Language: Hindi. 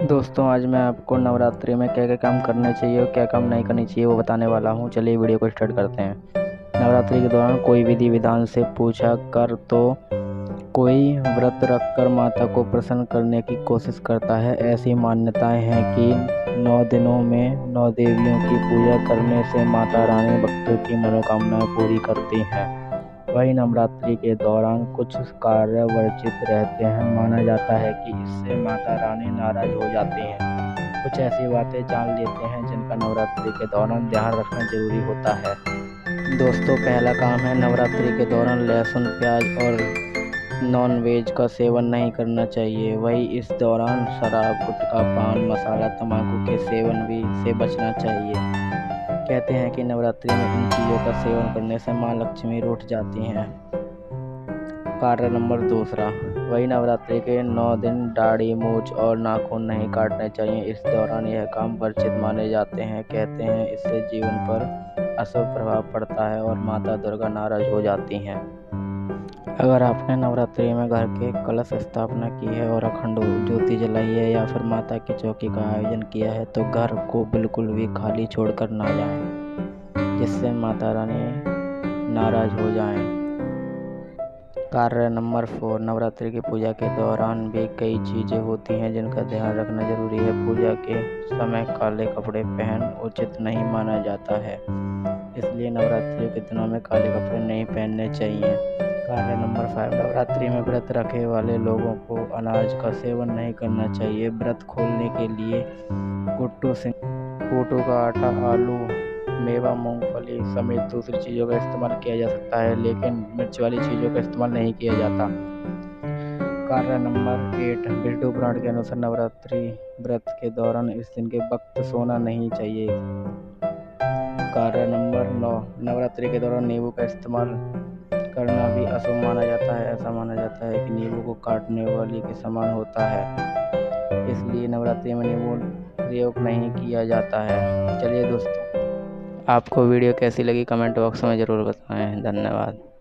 दोस्तों, आज मैं आपको नवरात्रि में क्या क्या काम करने चाहिए और क्या काम नहीं करनी चाहिए वो बताने वाला हूँ। चलिए वीडियो को स्टार्ट करते हैं। नवरात्रि के दौरान कोई विधि विधान से पूजा कर तो कोई व्रत रखकर माता को प्रसन्न करने की कोशिश करता है। ऐसी मान्यताएं हैं कि 9 दिनों में 9 देवियों की पूजा करने से माता रानी भक्तों की मनोकामनाएं पूरी करती हैं। वहीं नवरात्रि के दौरान कुछ कार्य वर्जित रहते हैं। माना जाता है कि इससे माता रानी नाराज हो जाती हैं। कुछ ऐसी बातें जान लेते हैं जिनका नवरात्रि के दौरान ध्यान रखना जरूरी होता है। दोस्तों, पहला काम है नवरात्रि के दौरान लहसुन, प्याज और नॉन वेज का सेवन नहीं करना चाहिए। वहीं इस दौरान शराब, गुटखा, पान मसाला, तंबाकू के सेवन भी से बचना चाहिए। कहते हैं कि नवरात्रि में इन चीज़ों का सेवन करने से माँ लक्ष्मी रूठ जाती हैं। कार्य नंबर दूसरा, वही नवरात्रि के 9 दिन दाढ़ी, मूछ और नाखून नहीं काटने चाहिए। इस दौरान यह काम वर्जित माने जाते हैं। कहते हैं इससे जीवन पर अशुभ प्रभाव पड़ता है और माता दुर्गा नाराज हो जाती हैं। अगर आपने नवरात्रि में घर के कलश स्थापना की है और अखंड ज्योति जलाई है या फिर माता की चौकी का आयोजन किया है तो घर को बिल्कुल भी खाली छोड़कर ना जाएं, जिससे माता रानी नाराज हो जाएं। कार्य नंबर 4, नवरात्रि की पूजा के दौरान भी कई चीज़ें होती हैं जिनका ध्यान रखना जरूरी है। पूजा के समय काले कपड़े पहन उचित नहीं माना जाता है, इसलिए नवरात्रि के दिनों में काले कपड़े नहीं पहनने चाहिए। कार्य नंबर 5, नवरात्रि में व्रत रखे वाले लोगों को अनाज का सेवन नहीं करना चाहिए। व्रत खोलने के लिए कुट्टू का आटा, आलू, मेवा, मूंगफली समेत दूसरी चीज़ों का इस्तेमाल किया जा सकता है, लेकिन मिर्च वाली चीज़ों का इस्तेमाल नहीं किया जाता। कार्य नंबर 8, विष्णु पुराण के अनुसार नवरात्रि व्रत के दौरान इस दिन के वक्त सोना नहीं चाहिए। कार्य नंबर 9, नवरात्रि के दौरान नींबू का इस्तेमाल करना भी अशुभ माना जाता है। ऐसा माना जाता है कि नींबू को काटने वाली के समान होता है, इसलिए नवरात्रि में नींबू प्रयोग नहीं किया जाता है। चलिए दोस्तों, आपको वीडियो कैसी लगी कमेंट बॉक्स में ज़रूर बताएं। धन्यवाद।